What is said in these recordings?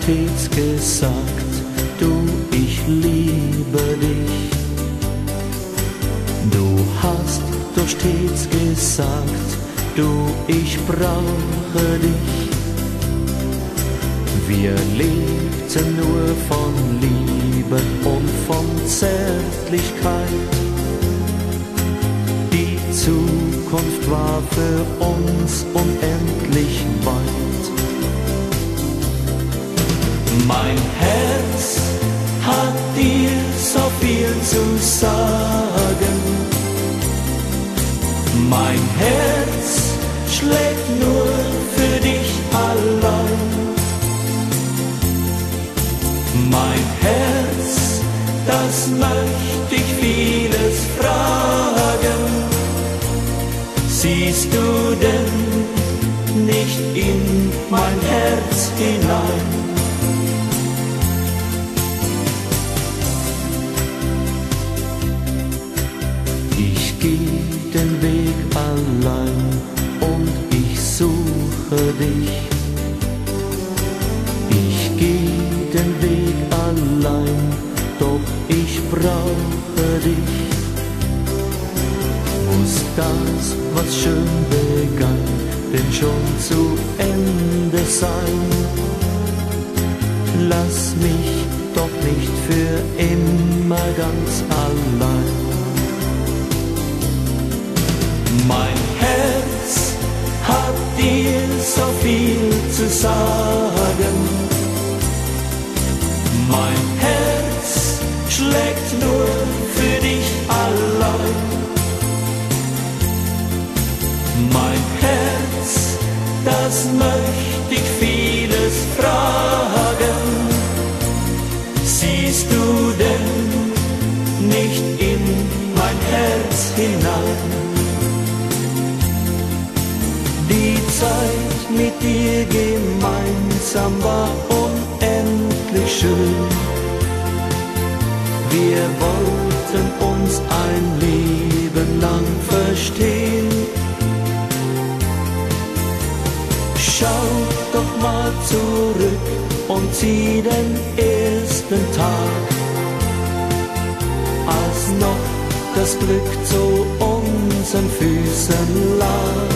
stets gesagt, du, ich liebe dich. Du hast doch stets gesagt, du, ich brauche dich. Wir lebten nur von Liebe und von Zärtlichkeit. Die Zukunft war für uns unendlich weit. Mein Herz hat dir so viel zu sagen. Mein Herz schlägt nur für dich allein. Mein Herz, das möchte ich vieles fragen. Siehst du denn nicht in mein Herz hinein? Ich geh den Weg allein und ich suche dich. Ich geh den Weg allein, doch ich brauche dich. Muss das, was schön begann, denn schon zu Ende sein? Lass mich doch nicht für immer ganz allein. Mein Herz hat dir so viel zu sagen. Mein Herz schlägt nur für dich allein. Mein Herz, das möchte ich vieles fragen. Siehst du denn nicht in mein Herz hinein? Die Zeit mit dir gemeinsam war unendlich schön. Wir wollten uns ein Leben lang verstehen. Schau doch mal zurück und sieh den ersten Tag, als noch das Glück zu unseren Füßen lag.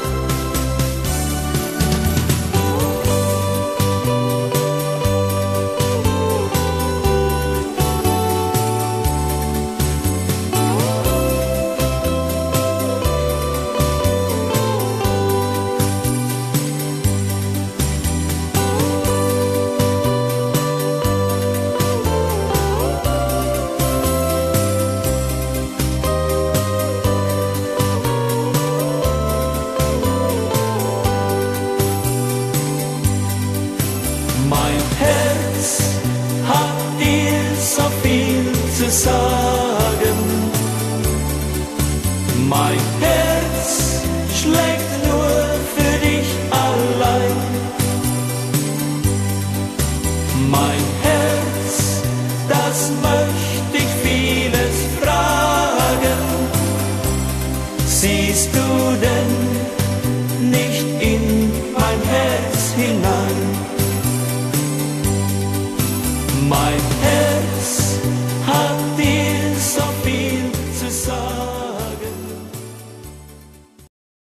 Mein Herz hat dir so viel zu sagen. Mein Herz schlägt nur für dich allein. Mein Herz, das möchte ich vieles fragen. Siehst du denn nicht in mein Herz hinein? Mein Herz